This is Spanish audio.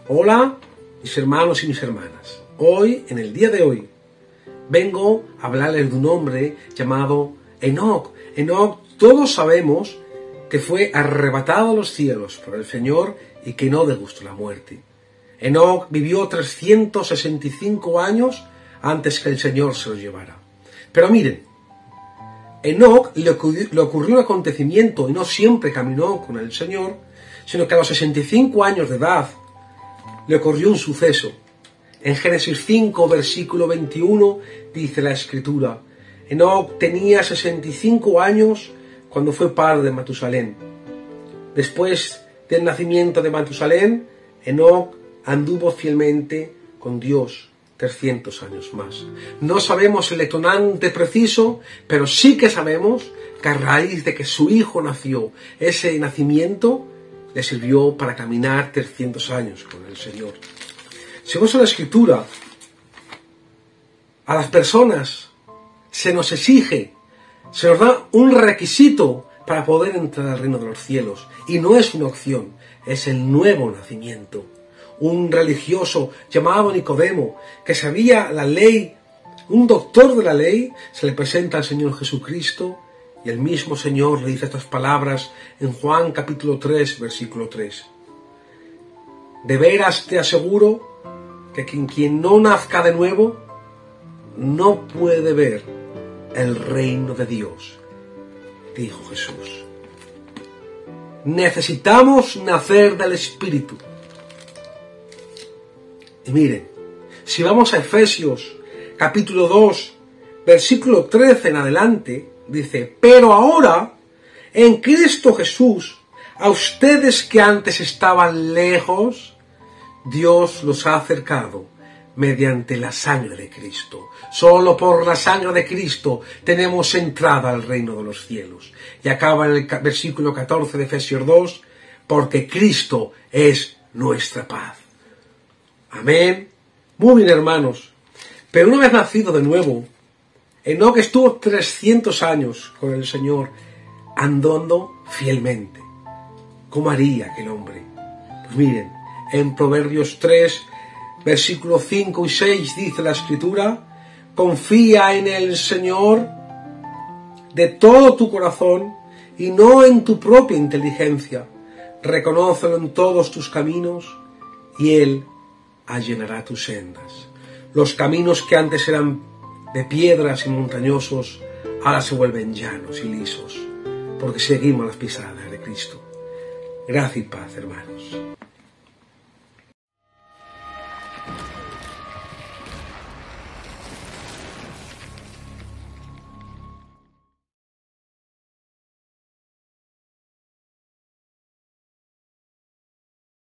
Hola, mis hermanos y mis hermanas. Hoy, en el día de hoy, vengo a hablarles de un hombre llamado Enoc. Enoc, todos sabemos que fue arrebatado a los cielos por el Señor y que no degustó la muerte. Enoc vivió 365 años antes que el Señor se lo llevara. Pero miren, Enoc le ocurrió un acontecimiento y no siempre caminó con el Señor, sino que a los 65 años de edad le ocurrió un suceso. En Génesis 5, versículo 21, dice la Escritura: Enoc tenía 65 años cuando fue padre de Matusalén. Después del nacimiento de Matusalén, Enoc anduvo fielmente con Dios 300 años más. No sabemos el detonante preciso, pero sí que sabemos que a raíz de que su hijo nació, ese nacimiento le sirvió para caminar 300 años con el Señor. Según la Escritura, a las personas se nos exige, se nos da un requisito para poder entrar al reino de los cielos. Y no es una opción, es el nuevo nacimiento. Un religioso llamado Nicodemo, que sabía la ley, un doctor de la ley, se le presenta al Señor Jesucristo y el mismo Señor le dice estas palabras en Juan capítulo 3, versículo 3. De veras te aseguro que quien no nazca de nuevo no puede ver el reino de Dios, dijo Jesús. Necesitamos nacer del Espíritu. Y miren, si vamos a Efesios capítulo 2, versículo 13 en adelante, dice: pero ahora, en Cristo Jesús, a ustedes que antes estaban lejos, Dios los ha acercado mediante la sangre de Cristo. Solo por la sangre de Cristo tenemos entrada al reino de los cielos. Y acaba en el versículo 14 de Efesios 2, porque Cristo es nuestra paz. Amén. Muy bien, hermanos. Pero una vez nacido de nuevo, Enoc estuvo 300 años con el Señor, andando fielmente. ¿Cómo haría aquel hombre? Pues miren, en Proverbios 3, versículos 5 y 6 dice la Escritura: confía en el Señor de todo tu corazón y no en tu propia inteligencia. Reconócelo en todos tus caminos y Él allanará tus sendas. Los caminos que antes eran de piedras y montañosos, ahora se vuelven llanos y lisos, porque seguimos las pisadas de Cristo. Gracia y paz, hermanos.